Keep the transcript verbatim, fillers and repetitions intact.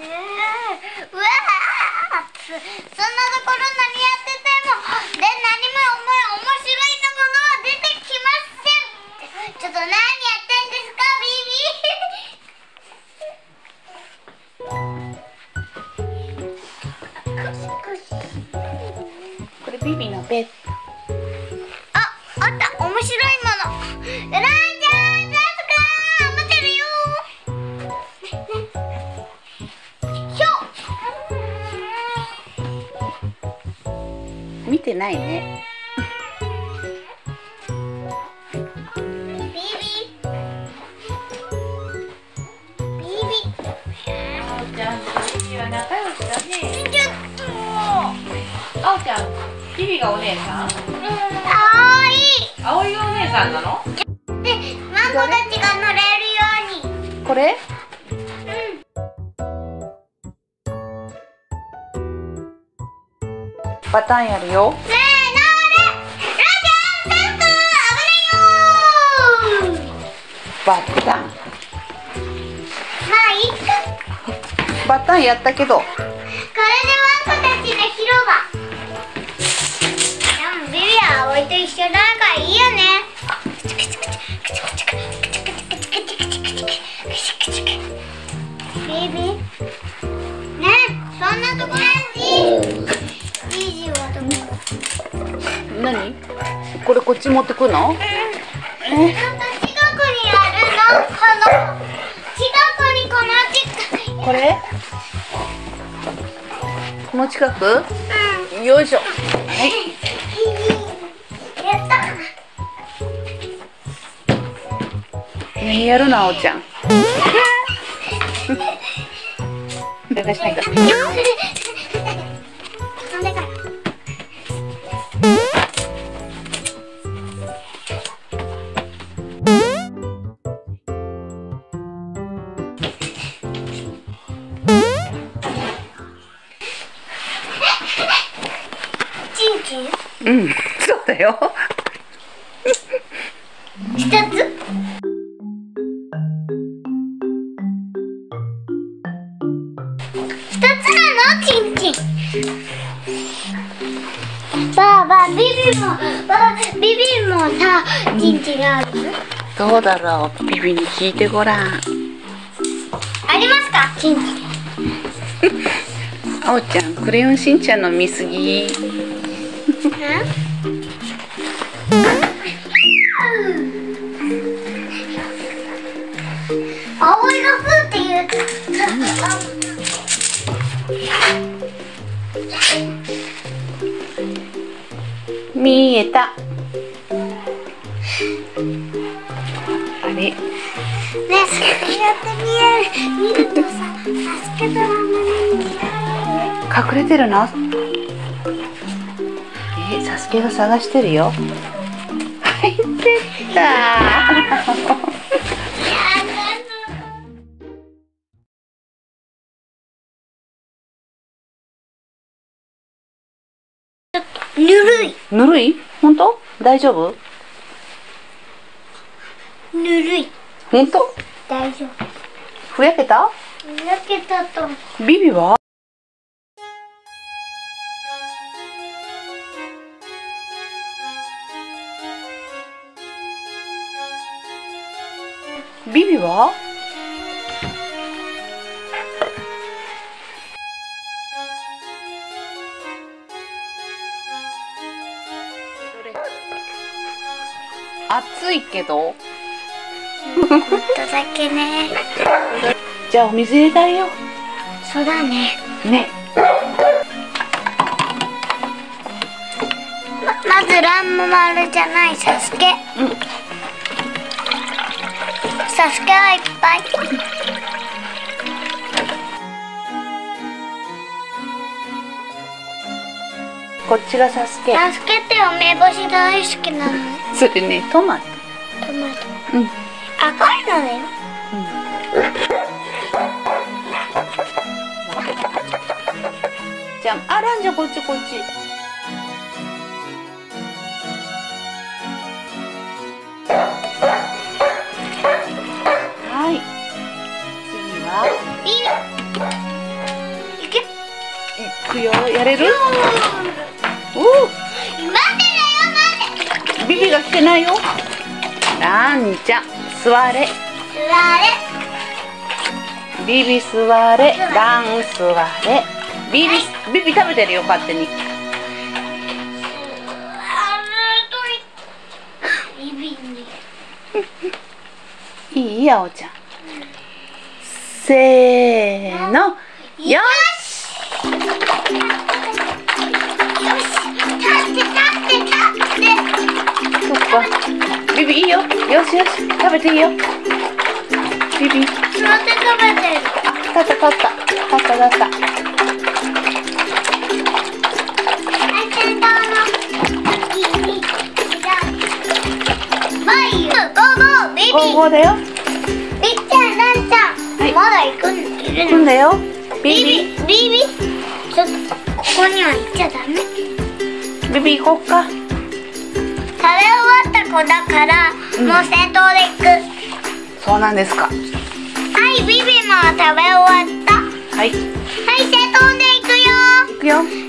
うわー、そんなところ何やっててもで何も面白いものは出てきません。ちょっと何やってんですかビビ。これビビのベッド。 あ、あった、面白いもの。うらんちゃん、さすかー、待ってるよー。ひょ見てないね。 ビビビビ。 あおちゃんとビビは仲良しだね。 ちょっとあおちゃん、ビビがお姉さん？ あおいあおいがお姉さんなの？ で、マンコたちが乗れるように。 これ？パターンやるよ。 せーので、ラジャンセンター危ないよー。 バッタン。 まあいいか。 バッタンやったけど。 これでワンコたちの広場。でもビビは葵と一緒だからいいよね。ビビねえ、そんなところにビージはどこ？ 何？これこっち持ってくの？ うん、ちょっと近くにあるの、この近くにこの近くに。 これ？この近く？ うん。 よいしょ。はい。 やった。 何やるの、あおちゃん。出しないか。 なんでか。チンチン？ うん、そうだよ。 一つ？二つなの？チンチン。ばあばあ、ビビも、ばあ、ビビもさ、チンチンある？ どうだろう、ビビに聞いてごらん。 ありますか？チンチン。 あおちゃん、クレヨンしんちゃんの見すぎ。 葵がふーって言う。 見えた。あれ。 ね、それやって見える。見るとさ、助けたままに見える。 隠れてるの？え、サスケが探してるよ。入ってった。 ぬるい。 ぬるい？本当？大丈夫？ ぬるい。 本当？ 大丈夫。 ふやけた？ ふやけたと。 ビビは？ビビは？暑いけど。 ちょっとだけね。 じゃあお水入れたいよ。 そうだね。 ね。 ま、まずランモ丸じゃないサスケ。 うん。 サスケはいっぱい。 こっちがサスケ。 サスケって梅干し大好きなのね。 それね、トマト。 トマト。 うん。 赤いのだよ。 じゃあ、あらんじゃこっちこっち。はい。次は。 ビビ。 くよ。やれる？おお。 待ってだよ、待って。 ビビが来てないよ。ランちゃん座れ。 座れ。 ビビ座れ。ラン座れ。ビビ、ビビ食べてるよ、勝手に。 ビビに。 いいあおちゃん。せーの。よし。 よし。立って立って立って。 そっか。ビビいいよ。よしよし。食べていいよ。ビビ。 座って食べてる。 立った立った。立った立った。 はい、先頭の。いいいい。バイゴーゴービビ。 ゴーゴーだよ。 ビッちゃん、ランちゃん。 はいまだ行くんいるの。 行くんだよ。ビビビビ。 ビビ。ちょっとここには行っちゃダメ。 ビビ行こっか。 食べ終わった子だから、 うんもう先頭で行く。 そうなんですか。 はい、ビビも食べ終わった。 はい。 はい、先頭で行くよ。 行くよ。